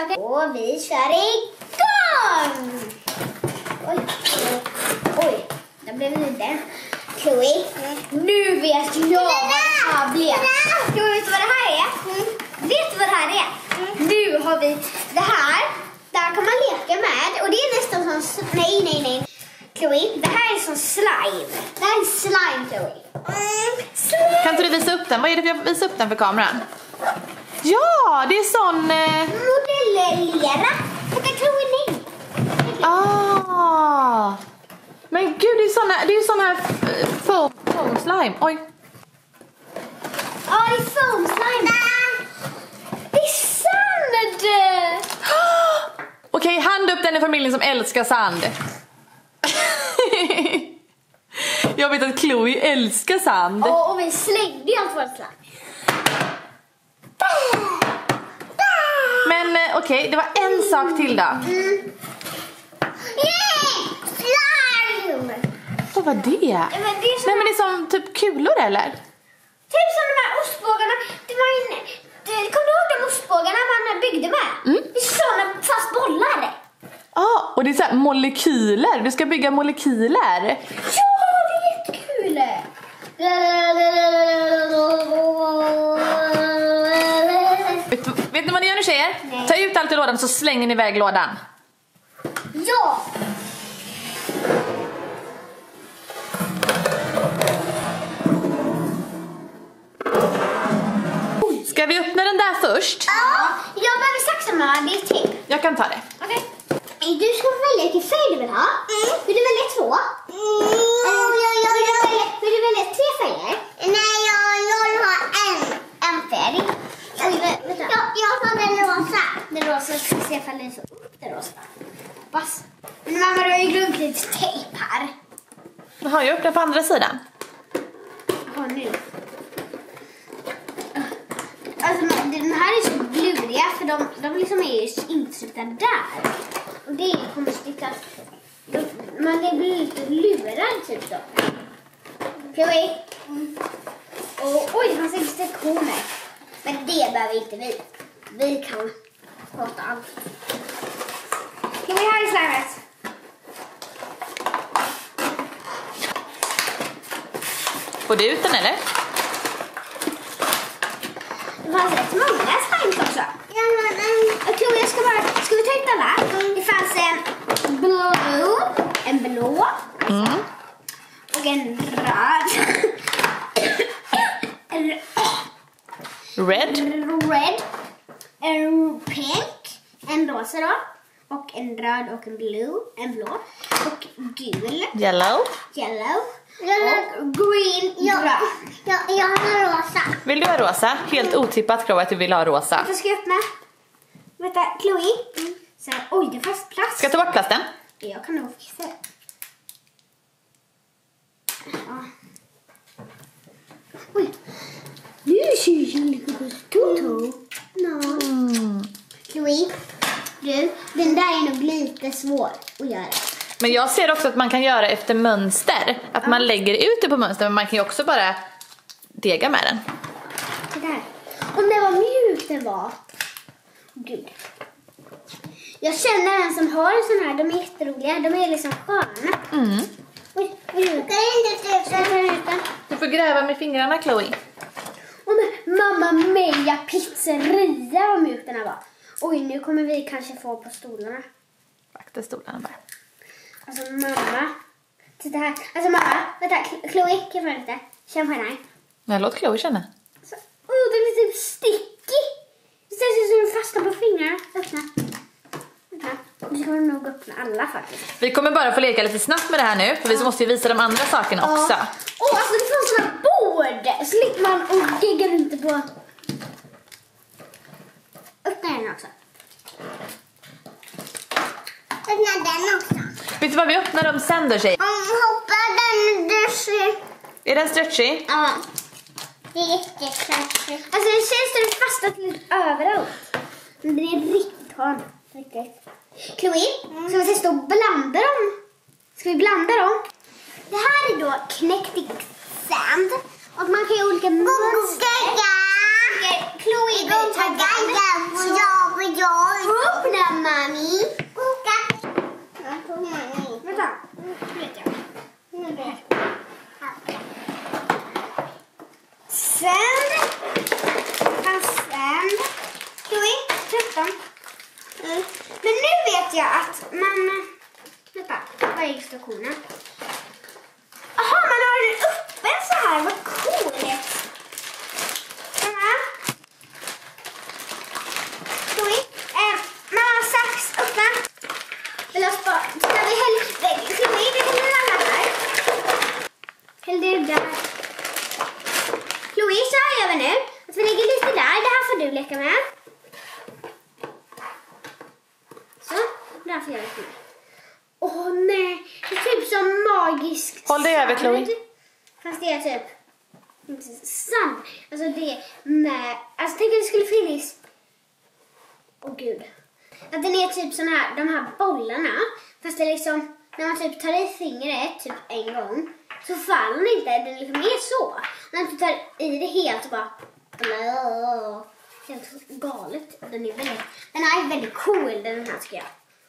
leksaker. Och vi kör igång! Oj, där blev det den. Chloe, nu vet jag vad det här blev. Chloe, vet du vad det här är? Vet du vad det här är? Nu har vi det här. Där kan man leka med. Och det är nästan som... Nej. Chloe, det här är som slime. Det här är slime, Chloe. Slime. Kan inte du visa upp den? Vad är det för att visa upp den för kameran? Ja, det är sån... Modellera. Titta, Chloe, nej. Men gud, det är sån här foam slime. Oj. Ja, det är foam slime. Det är sand. Okej, hand upp den i familjen som älskar sand. Jag vet att Chloe älskar sand. Och vi slängde ju allt vårt slime. Men okej, det var en sak till då. Slime! Vad var det? Det är som... Nej, men det är som typ kulor eller? Typ som de här ostbågarna. Kommer du ihåg de ostbågarna man byggde med? Det är sådana fast bollar. Ja, och det är så här molekyler. Vi ska bygga molekyler. Ja, det är jättekul. Vet ni vad ni gör nu, tjejer? Nej. Ta ut allt i lådan så slänger ni iväg lådan. Ja. Ska vi öppna den där först? Ja, jag behöver saxa med det till. Jag kan ta det. Okej. Du ska välja vilken färg du vill ha. Vill du välja 2? Vill du välja 3 färger? Nej, jag vill ha en färg. Jag tar den rosa. Den rosa, ska se ifall den är så upp den rosa. Pass. Men mamma, du har ju glömt lite tejp här. Jaha, jag öppnar på andra sidan. Ja, nu. Alltså, den här är så gluriga för de liksom är ju intryckta där. Och det är konstigt att man blir lite lurad typ då. Chloe. Oj, det fanns instruktioner. Men det behöver inte vi. Vi kan prata allt. Chloe, här är slimet. Får du ut den eller? Det fanns rätt många slimes också. Chloe, ska vi ta ut alla? Det fanns en blå och en röd. Red. En pink, en rosa då. Och en röd och en blå. Och gul. Yellow. Och green, grön. Jag har rosa. Vill du ha rosa? Helt otippat, Chloe, att du vill ha rosa. Jag ska öppna. Vänta, Chloe. Så här, oj, det fanns plast. Ska jag ta bort plasten? Jag kan nog fixa det. Ja. Oj. Nu ser jag lite Toto. Chloe, den där är nog lite svår att göra. Men jag ser också att man kan göra efter mönster. Att man lägger ut det på mönster, men man kan ju också bara dega med den. Det där. Om det var mjukt det var. Gud. Jag känner en som har en sån här. De är jätteroliga. De är liksom sköna. Oj, Du får gräva med fingrarna, Chloe. Och mamma Meja pizzeria vad mjukt den här var. Oj, nu kommer vi kanske få på stolarna. Vakta stolarna bara. Alltså mamma. Titta här. Alltså mamma. Vänta, Chloe, kan jag få lite? Känn på den här. Men låt Chloe känna. Så, den är typ sticky. Det ser ut som den fastnar på fingrarna. Öppna. Vi ska nog öppna alla faktiskt. Vi kommer bara få leka lite snabbt med det här nu. För vi måste ju visa de andra sakerna också. Alltså det fanns såna bord. Slipper man och gegga runt på. Öppna den också. Öppna den också. Vet du vad vi öppnar dem sen då, tjej? Hoppa den stretchy. Är den stretchy? Ja. Det är jättestretchy. Alltså det känns som det fastnat lite överallt. Men det är riktigt hård. Chloe, ska vi testa att blanda dem? Ska vi blanda dem? Det här är då Kinetic Sand. Och man kan göra olika mönster. Chloe, vi tar Öppna, mami. Vänta. Vet jag. Sen. Chloe, 13. Men nu vet jag att man... Vänta, vad är instruktionen? Aha, man har den öppen så här. Vad coolt. Chloe, man har sax öppen. Eller ska vi hälla... Chloe, vi häller alla här. Häll det där. Chloe, så här gör vi nu. Att vi lägger lite där. Det här får du leka med. Så, där får jag leka med. Åh nej, det är typ som magiskt. Håll dig över, Chloe. Fast det är typ inte sant. Alltså det är med... Alltså tänk att det skulle finnas... Åh gud. Att den är typ sån här, de här bollarna. Fast det är liksom, när man typ tar i fingret typ en gång. Så faller den inte, den liksom är så. När man tar i det helt och bara... Helt galet. Den är väldigt cool, den här ska jag...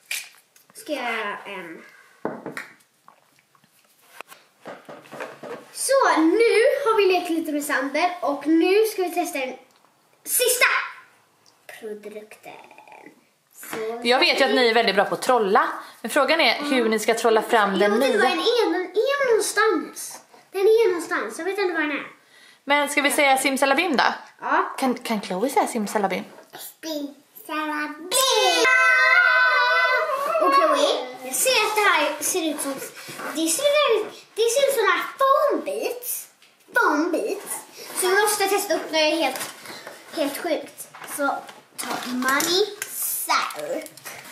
Så, nu har vi lekt lite med Sander och nu ska vi testa den sista produkten. Så Jag vet ju att ni är väldigt bra på att trolla. Men frågan är hur ni ska trolla fram den nya. Den är någonstans. Den är någonstans, jag vet inte var den är. Men ska vi säga simsalabim då? Ja. Kan Chloe säga simsalabim? Simsalabim! Och Chloe, jag ser att det här ser ut som... Det ser ut som här foambits. Så vi måste testa upp det helt sjukt. Så tar money sour.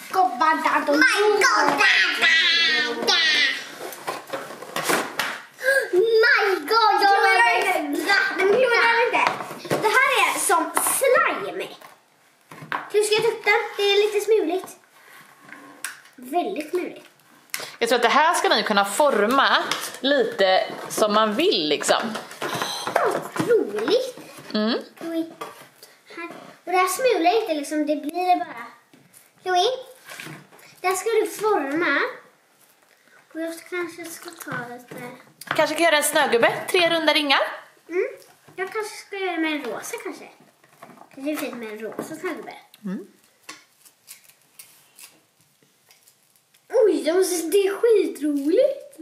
Det här är som slime. Hur ska jag ta upp den? Det är lite smuligt. Väldigt smuligt. Jag tror att det här ska ni kunna forma lite som man vill liksom. Roligt. Mm. Chloe. Här. Och det här smular inte liksom, det blir det bara. Chloe, där ska du forma. Och jag kanske ska ta lite. Kanske kan göra en snögubbe, 3 runda ringar. Mm. Jag kanske ska göra med en rosa kanske. Det är fint med en rosa snögubbe. Mm. Oj, det är skitroligt.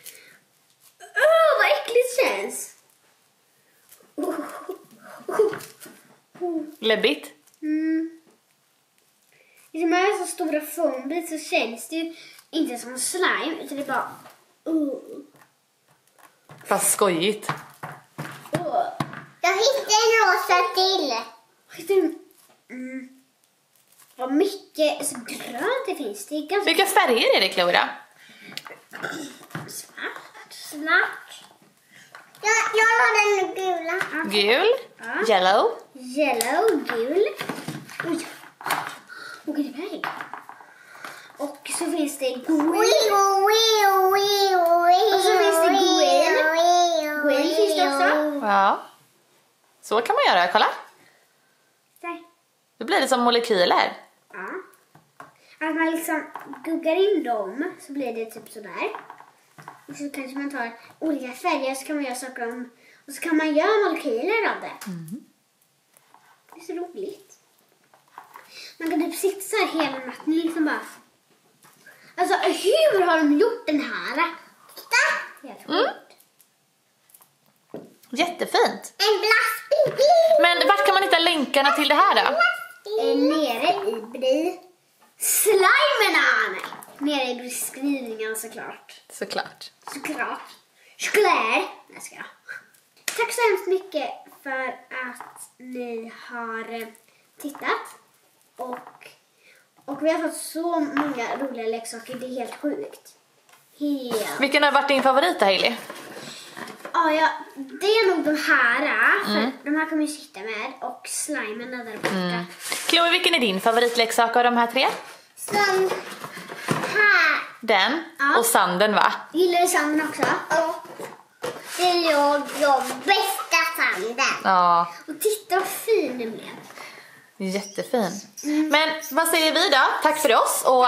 Vad äckligt känns. Läbbigt. Mm. I de här så stora foambits så känns det ju inte som slime utan det är bara... Fast skojigt. Jag hittade en rosa till. Vad mycket så grönt det finns. Det är ganska... Vilka färger är det, Chloe, då? Svart. Jag har den gula. Gul, Ja. yellow, Gul. Oj. Och det är väg. Och så finns det green. Och så finns det green. Green finns det också. Ja. Så kan man göra, kolla. Där. Då blir det som molekyler. Ja. Att man liksom guggar in dem så blir det typ sådär. Och så kanske man tar olika färger så kan man göra saker om. Och så kan man göra molekyler av det. Mm. Det är så roligt. Man kan typ sitta så här hela natten liksom bara. Alltså hur har de gjort den här? Mm. Jättefint. En glassbaby. Men vart kan man hitta länkarna till det här då? Nere i slimerna. Nej. Nere i beskrivningen såklart. Såklart. Choklad. Tack så hemskt mycket för att ni har tittat. Och vi har fått så många roliga leksaker. Det är helt sjukt. Vilken har varit din favorit då, Hailey? Ja, det är nog de här. För de här kommer ju sitta med. Och slimen där borta. Chloe, vilken är din favoritleksak av de här 3? Som här. Den Ja. och sanden, va? Gillar du sanden också? Ja. Det är jag bästa sanden. Ja, Och titta vad fin den blev. Jättefin. Men vad säger vi då? Tack för oss och...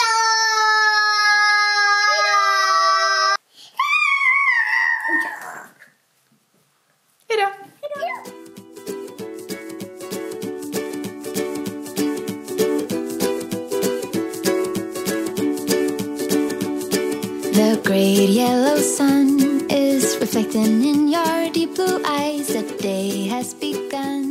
Hejdå! The great yellow sun is reflecting in your deep blue eyes. The day has begun.